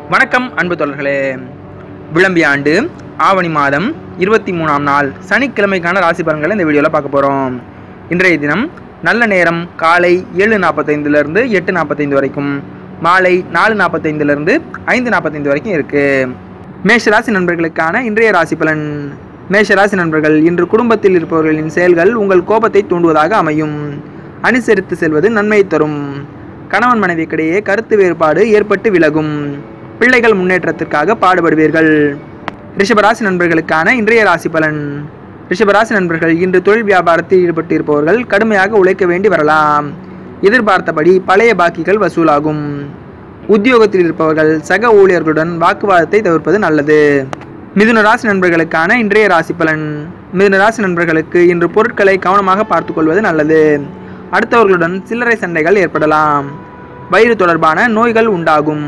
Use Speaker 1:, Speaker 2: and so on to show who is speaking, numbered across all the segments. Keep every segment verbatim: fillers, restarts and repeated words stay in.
Speaker 1: வணக்கம் அன்பு தோழர்களே. விளம்பிய ஆண்டு ஆவணி மாதம் இருபத்தி மூணாம் நாள் சனிக்கிழமைக்கான ராசி பலன்களை இந்த வீடியோவில் பார்க்க போகிறோம். இன்றைய தினம் நல்ல நேரம் காலை ஏழு நாற்பத்தைந்துலேருந்து எட்டு நாற்பத்தைந்து வரைக்கும், மாலை நாலு நாற்பத்தைந்துலேருந்து ஐந்து நாற்பத்தைந்து வரைக்கும் இருக்குது. மேஷராசி நண்பர்களுக்கான இன்றைய ராசி பலன். மேஷராசி நண்பர்கள், இன்று குடும்பத்தில் இருப்பவர்களின் செயல்கள் உங்கள் கோபத்தை தூண்டுவதாக அமையும். அனுசரித்து செல்வது நன்மை தரும். கணவன் மனைவிக்கிடையே கருத்து வேறுபாடு ஏற்பட்டு விலகும். பிள்ளைகள் முன்னேற்றத்திற்காக பாடுபடுவீர்கள். ரிஷபராசி நண்பர்களுக்கான இன்றைய ராசி பலன். ரிஷபராசி நண்பர்கள், இன்று தொழில் வியாபாரத்தில் ஈடுபட்டு இருப்பவர்கள் கடுமையாக உழைக்க வேண்டி வரலாம். எதிர்பார்த்தபடி பழைய பாக்கிகள் வசூலாகும். உத்தியோகத்தில் இருப்பவர்கள் சக ஊழியர்களுடன் வாக்குவாதத்தை தவிர்ப்பது நல்லது. மிதுன ராசி நண்பர்களுக்கான இன்றைய ராசி பலன். மிதுன ராசி நண்பர்களுக்கு இன்று பொருட்களை கவனமாக பார்த்து கொள்வது நல்லது. அடுத்தவர்களுடன் சில்லறை சண்டைகள் ஏற்படலாம். வயிறு தொடர்பான நோய்கள் உண்டாகும்.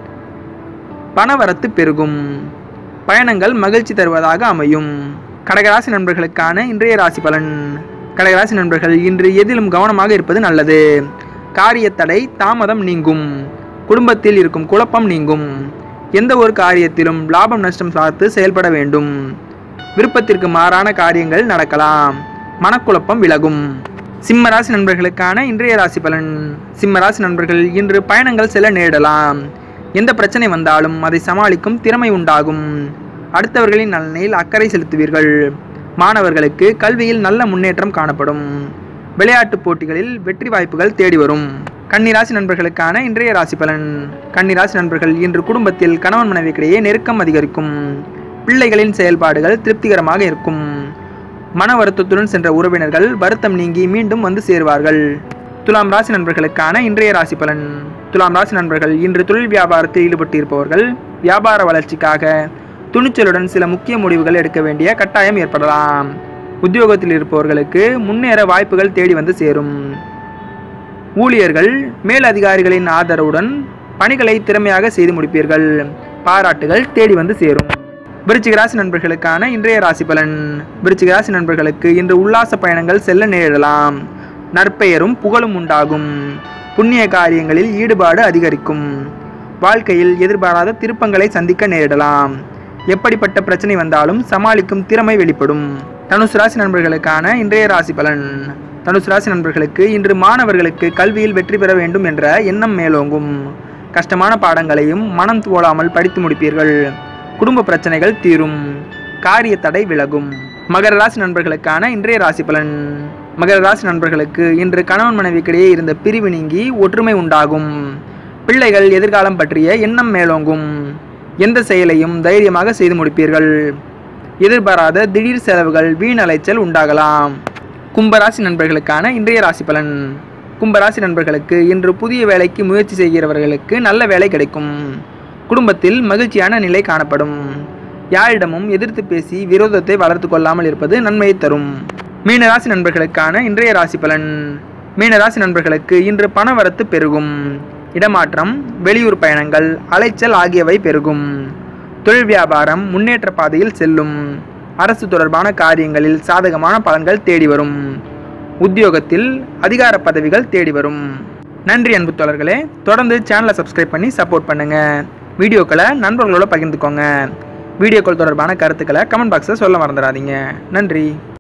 Speaker 1: பணவரத்து பெருகும். பயணங்கள் மகிழ்ச்சி தருவதாக அமையும். கடகராசி நண்பர்களுக்கான இன்றைய ராசி பலன். கடகராசி நண்பர்கள், இன்று எதிலும் கவனமாக இருப்பது நல்லது. காரிய தடை தாமதம் நீங்கும். குடும்பத்தில் இருக்கும் குழப்பம் நீங்கும். எந்த ஒரு காரியத்திலும் லாபம் நஷ்டம் பார்த்து செயல்பட வேண்டும். விருப்பத்திற்கு மாறான காரியங்கள் நடக்கலாம். மனக்குழப்பம் விலகும். சிம்மராசி நண்பர்களுக்கான இன்றைய ராசி பலன். சிம்மராசி நண்பர்கள், இன்று பயணங்கள் செல்ல நேரிடலாம். எந்த பிரச்சனை வந்தாலும் அதை சமாளிக்கும் திறமை உண்டாகும். அடுத்தவர்களின் நலனில் அக்கறை செலுத்துவீர்கள். மாணவர்களுக்கு கல்வியில் நல்ல முன்னேற்றம் காணப்படும். விளையாட்டுப் போட்டிகளில் வெற்றி வாய்ப்புகள் தேடி வரும். கன்னிராசி நண்பர்களுக்கான இன்றைய ராசி பலன். கன்னிராசி நண்பர்கள், இன்று குடும்பத்தில் கணவன் மனைவிக்கிடையே நெருக்கம் அதிகரிக்கும். பிள்ளைகளின் செயல்பாடுகள் திருப்திகரமாக இருக்கும். மன வருத்தத்துடன் சென்ற உறவினர்கள் வருத்தம் நீங்கி மீண்டும் வந்து சேருவார்கள். துலாம் ராசி நண்பர்களுக்கான இன்றைய ராசி பலன். துலாம் ராசி நண்பர்கள், இன்று தொழில் வியாபாரத்தில் ஈடுபட்டு இருப்பவர்கள் வியாபார வளர்ச்சிக்காக துணிச்சலுடன் சில முக்கிய முடிவுகள் எடுக்க வேண்டிய கட்டாயம் ஏற்படலாம். உத்தியோகத்தில் இருப்பவர்களுக்கு முன்னேற வாய்ப்புகள் தேடி வந்து சேரும். ஊழியர்கள் மேல் அதிகாரிகளின் ஆதரவுடன் பணிகளை திறமையாக செய்து முடிப்பீர்கள். பாராட்டுகள் தேடி வந்து சேரும். விருச்சிக ராசி நண்பர்களுக்கான இன்றைய ராசி பலன். விருச்சிக ராசி நண்பர்களுக்கு இன்று உல்லாச பயணங்கள் செல்ல நேரிடலாம். நற்பெயரும் புகழும் உண்டாகும். புண்ணிய காரியங்களில் ஈடுபாடு அதிகரிக்கும். வாழ்க்கையில் எதிர்பாராத திருப்பங்களை சந்திக்க நேரிடலாம். எப்படிப்பட்ட பிரச்சனை வந்தாலும் சமாளிக்கும் திறமை வெளிப்படும். தனுசு ராசி நண்பர்களுக்கான இன்றைய ராசி பலன். தனுசு ராசி நண்பர்களுக்கு இன்று மாணவர்களுக்கு கல்வியில் வெற்றி பெற வேண்டும் என்ற எண்ணம் மேலோங்கும். கஷ்டமான பாடங்களையும் மனம் தோழாமல் படித்து முடிப்பீர்கள். குடும்ப பிரச்சனைகள் தீரும். காரிய தடை விலகும். மகர ராசி நண்பர்களுக்கான இன்றைய ராசி பலன். மகர ராசி நண்பர்களுக்கு இன்று கணவன் மனைவிக்கிடையே இருந்த பிரிவு நீங்கி ஒற்றுமை உண்டாகும். பிள்ளைகள் எதிர்காலம் பற்றிய எண்ணம் மேலோங்கும். எந்த செயலையும் தைரியமாக செய்து முடிப்பீர்கள். எதிர்பாராத திடீர் செலவுகள் வீண் அலைச்சல் உண்டாகலாம். கும்பராசி நண்பர்களுக்கான இன்றைய ராசி பலன். கும்பராசி நண்பர்களுக்கு இன்று புதிய வேலைக்கு முயற்சி செய்கிறவர்களுக்கு நல்ல வேலை கிடைக்கும். குடும்பத்தில் மகிழ்ச்சியான நிலை காணப்படும். யாரிடமும் எதிர்த்து பேசி விரோதத்தை வளர்த்து கொள்ளாமல் இருப்பது நன்மையை தரும். மீனராசி நண்பர்களுக்கான இன்றைய ராசி பலன். மீனராசி நண்பர்களுக்கு இன்று பணவரத்து பெருகும். இடமாற்றம், வெளியூர் பயணங்கள், அலைச்சல் ஆகியவை பெருகும். தொழில் வியாபாரம் முன்னேற்ற பாதையில் செல்லும். அரசு தொடர்பான காரியங்களில் சாதகமான பலன்கள் தேடி வரும். உத்தியோகத்தில் அதிகார பதவிகள் தேடி வரும். நன்றி அன்பு தோழர்களே. தொடர்ந்து சேனலை சப்ஸ்கிரைப் பண்ணி சப்போர்ட் பண்ணுங்க. வீடியோக்களை நண்பர்களோட பகிர்ந்துக்கோங்க. வீடியோக்கள் தொடர்பான கருத்துக்களை கமெண்ட் பாக்ஸில் சொல்ல மறந்துடாதீங்க. நன்றி.